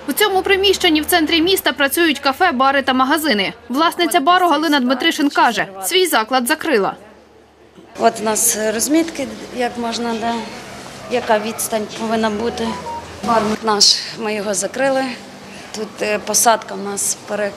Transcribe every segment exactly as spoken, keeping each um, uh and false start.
В цьому приміщенні в центрі міста працюють кафе, бари та магазини. Власниця бару Галина Дмитришин каже, свій заклад закрила. От у нас розмітки, як можна, да, яка відстань повинна бути. Бар наш, ми його закрили. Тут посадка у нас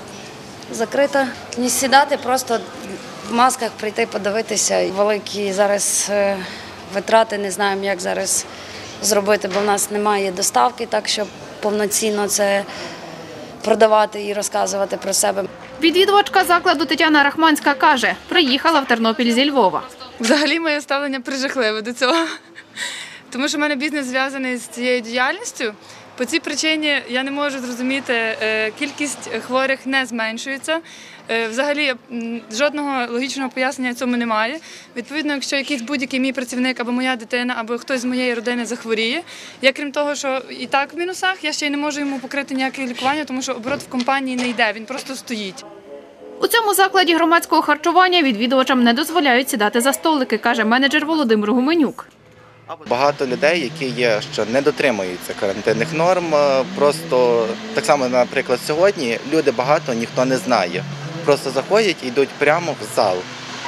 закрита. Не сідати, просто в масках прийти подивитися. Великі зараз витрати, не знаємо, як зараз зробити, бо в нас немає доставки, так щоб повноцінно це продавати і розказувати про себе. Відвідувачка закладу Тетяна Рахманська каже, приїхала в Тернопіль зі Львова. Взагалі моє ставлення прижахливе до цього, тому що в мене бізнес зв'язаний з цією діяльністю. По цій причині я не можу зрозуміти, кількість хворих не зменшується. Взагалі жодного логічного пояснення цьому немає. Відповідно, якщо якийсь будь-який мій працівник або моя дитина, або хтось з моєї родини захворіє, я крім того, що і так в мінусах, я ще й не можу йому покрити ніяке лікування, тому що оборот в компанії не йде, він просто стоїть. У цьому закладі громадського харчування відвідувачам не дозволяють сідати за столики, каже менеджер Володимир Гуменюк. Багато людей, які є, що не дотримуються карантинних норм, просто так само, наприклад, сьогодні люди багато ніхто не знає. Просто заходять і йдуть прямо в зал.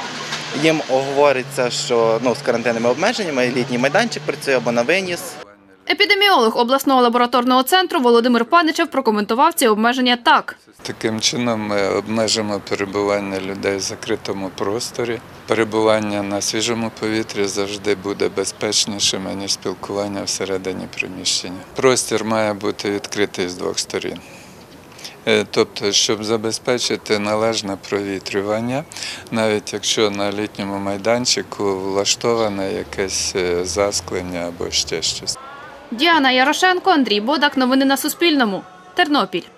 Їм говориться, що ну, з карантинними обмеженнями літній майданчик працює або на виніс. Епідеміолог обласного лабораторного центру Володимир Паничев прокоментував ці обмеження так. Таким чином ми обмежимо перебування людей в закритому просторі. Перебування на свіжому повітрі завжди буде безпечнішим, ніж спілкування всередині приміщення. Простір має бути відкритий з двох сторін. Тобто, щоб забезпечити належне провітрювання, навіть якщо на літньому майданчику влаштоване якесь засклення або ще щось. Діана Ярошенко, Андрій Бодак. Новини на Суспільному. Тернопіль.